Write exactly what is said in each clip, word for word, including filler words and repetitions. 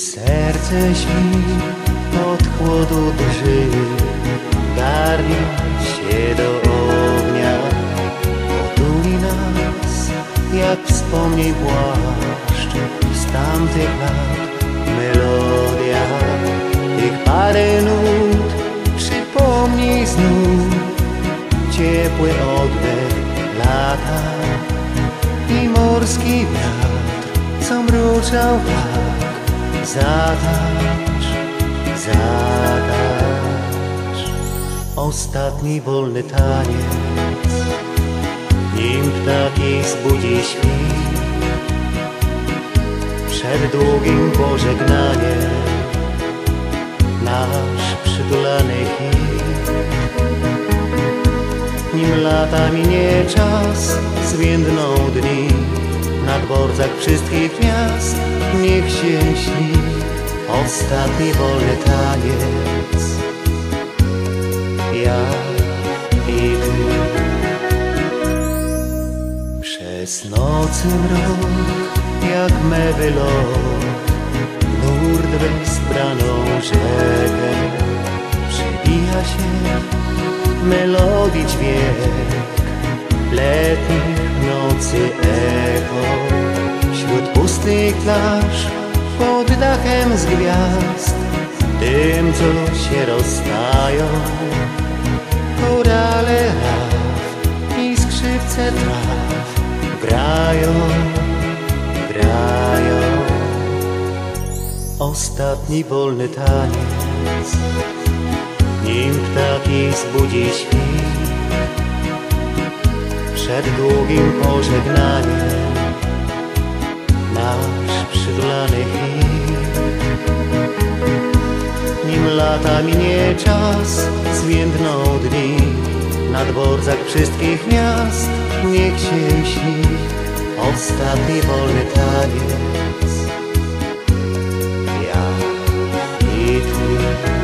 serce śpi, od chłodu drży, garnie się do ognia, otuli nas jak wspomnień płaszcz z tamtych lat. Melodia tych parę nut przypomni znów ciepły oddech lata i morski wiatr, co mruczał tak. Zatacz, zatacz ostatni wolny taniec, nim ptaki zbudzi świt przed długim pożegnaniem, nasz przytulany hit. Nim lata minie czas, zwiędną dni na dworcach wszystkich miast, niech się śni ostatni wolny taniec. Ja i ty. Przez nocy mrok, jak mewy lot, nurt bezbraną rzekę, przebija się melodii dźwięk letnich nocy echo. Wśród pustych plaż, pod dachem z gwiazd, tym co się rozstają, korale raf i skrzypce traw grają, grają. Ostatni wolny taniec, nim ptaki zbudzi świt przed długim pożegnaniem, nasz przytulany hit. Nim lata minie czas, zwiędną dni na dworcach wszystkich miast, niech się śni ostatni wolny taniec. Ja i ty.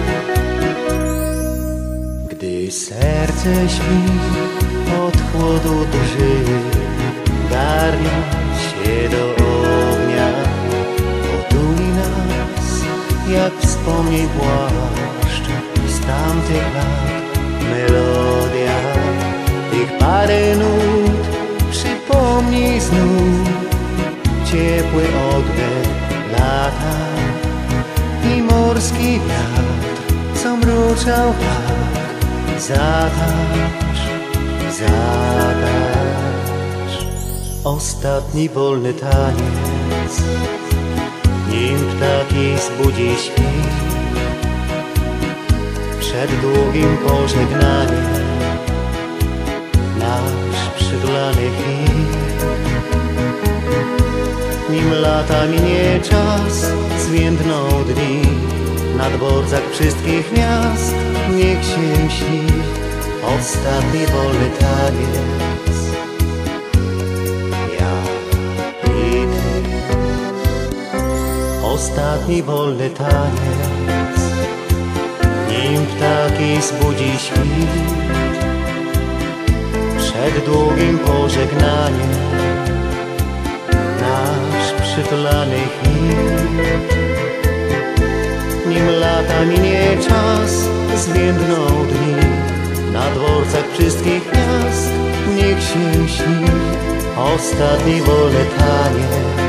Gdy serce śpi, od chłodu drży, garnie się do ognia, otuli nas jak wspomnień płaszcz z tamtych lat. Melodia tych parę nut przypomni znów ciepły oddech lata i morski wiatr, co mruczał tak. Zatacz, zatacz ostatni wolny taniec, nim ptaki zbudzi świt przed długim pożegnaniem, nasz przytulany hit. Nim lata minie czas, zwiędną dni na dworcach wszystkich miast, niech się śni ostatni wolny taniec. Ja i ty. Ostatni wolny taniec, nim ptaki zbudzi świt przed długim pożegnaniem, nasz przytulany hit. Nim lata minie czas, zwiędną dni na dworcach wszystkich miast, niech się śni ostatni wolny taniec.